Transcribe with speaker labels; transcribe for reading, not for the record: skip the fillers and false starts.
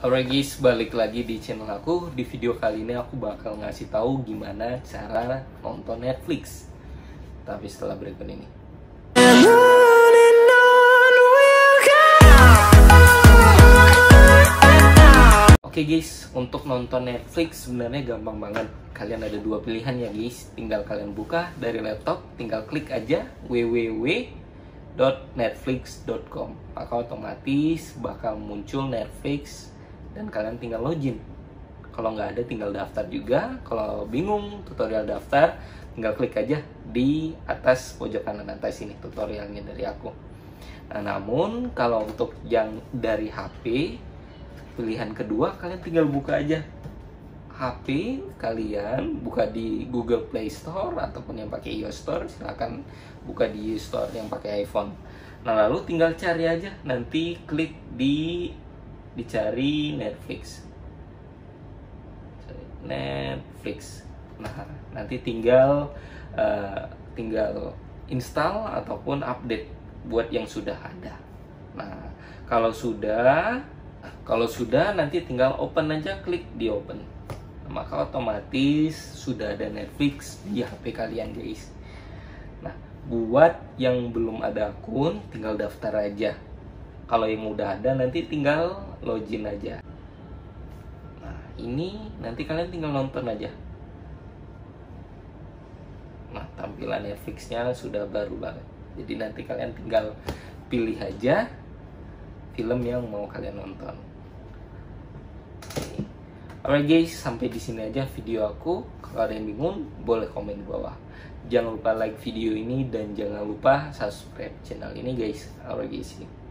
Speaker 1: Alright guys, balik lagi di channel aku. Di video kali ini aku bakal ngasih tahu gimana cara nonton Netflix. Tapi setelah berikut ini. Oke guys, untuk nonton Netflix sebenarnya gampang banget. Kalian ada dua pilihan ya guys. Tinggal kalian buka dari laptop, tinggal klik aja www.netflix.com. Maka otomatis bakal muncul Netflix dan kalian tinggal login. Kalau nggak ada tinggal daftar juga. Kalau bingung tutorial daftar, tinggal klik aja di atas pojok kanan atas ini tutorialnya dari aku. Nah, namun kalau untuk yang dari HP, pilihan kedua kalian tinggal buka aja HP kalian, buka di Google Play Store ataupun yang pakai iOS Store, silahkan buka di Store yang pakai iPhone. Nah, lalu tinggal cari aja, nanti klik dicari Netflix. Nah, nanti tinggal install ataupun update buat yang sudah ada. Nah, kalau sudah nanti tinggal open aja, klik di open. Maka otomatis sudah ada Netflix di HP kalian guys. Nah, buat yang belum ada akun tinggal daftar aja. Kalau yang udah ada nanti tinggal login aja. Nah, ini nanti kalian tinggal nonton aja. Nah, tampilan Netflixnya sudah baru banget. Jadi nanti kalian tinggal pilih aja film yang mau kalian nonton. Alright guys, sampai di sini aja video aku. Kalau ada yang bingung, boleh komen di bawah. Jangan lupa like video ini dan jangan lupa subscribe channel ini guys. Alright guys.